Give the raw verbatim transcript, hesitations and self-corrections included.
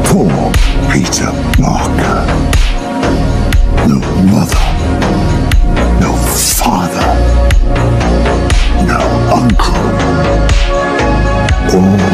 Poor Peter Parker. No mother. No father. No uncle. All